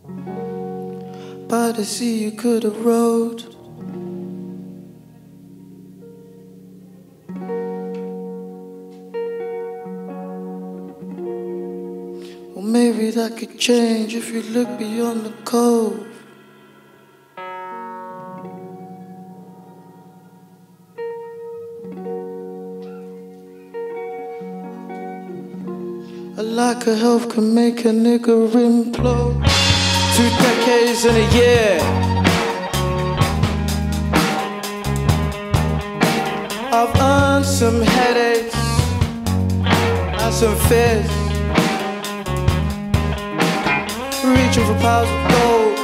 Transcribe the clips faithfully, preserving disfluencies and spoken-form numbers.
By the sea you could have rowed. Well, maybe that could change if you look beyond the cove. A lack of health can make a nigga implode. Two decades in a year, I've earned some headaches and some fears, reaching for piles of gold.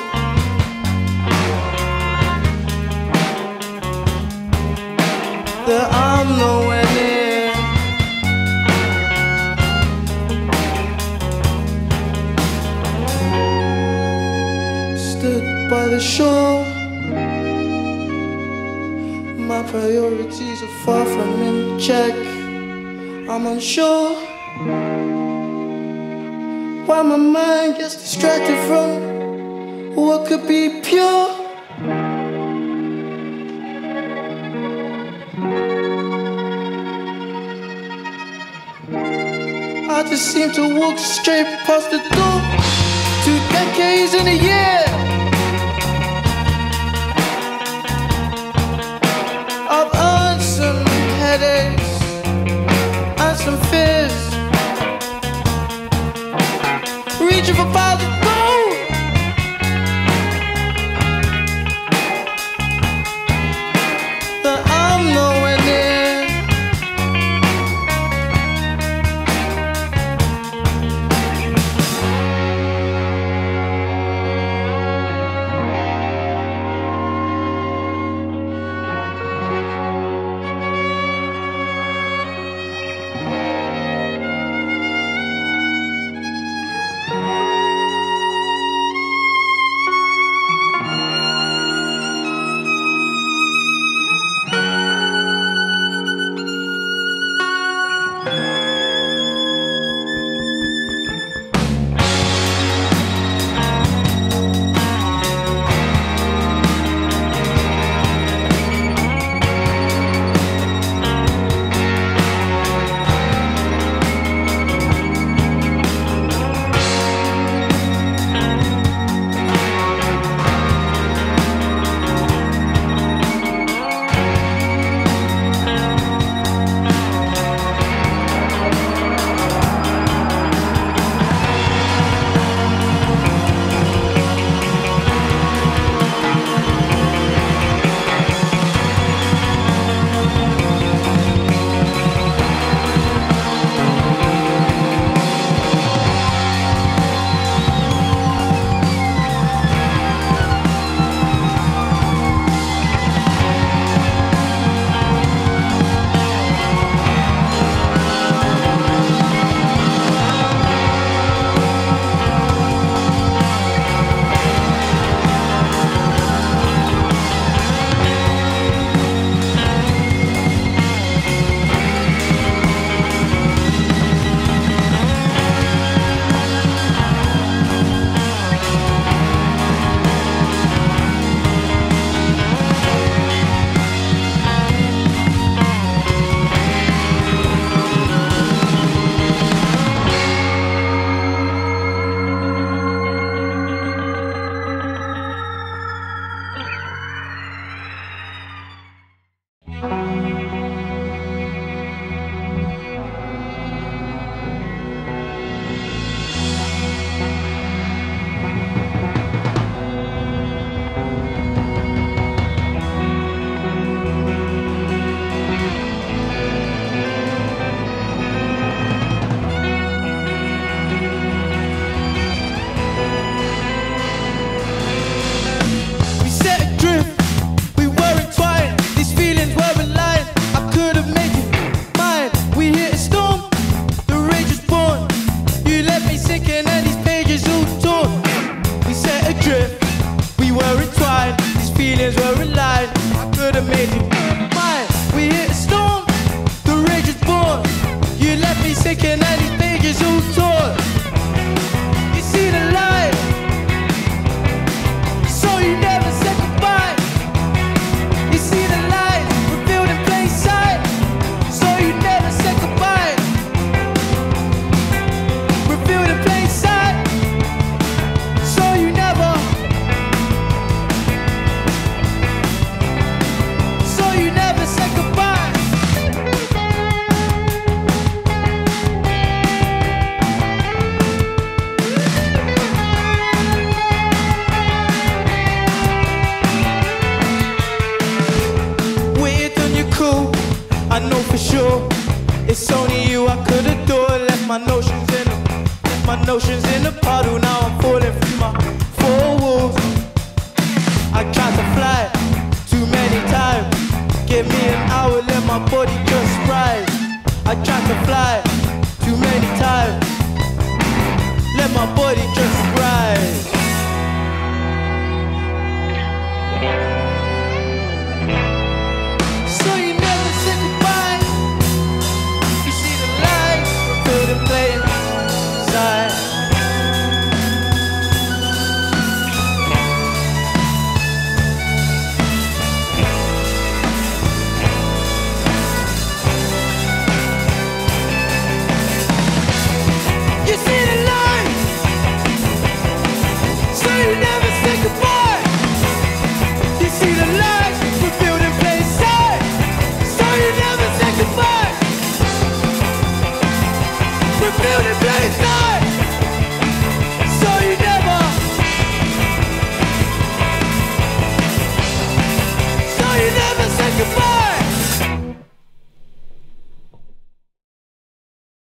That I'm nowhere near. Stood by the shore, my priorities are far from in check. I'm unsure why my mind gets distracted from what could be pure. I just seem to walk straight past the door. Two decades in a year, I've earned some headaches and some fears, reaching for piles of gold. That I'm nowhere near. build it, build it.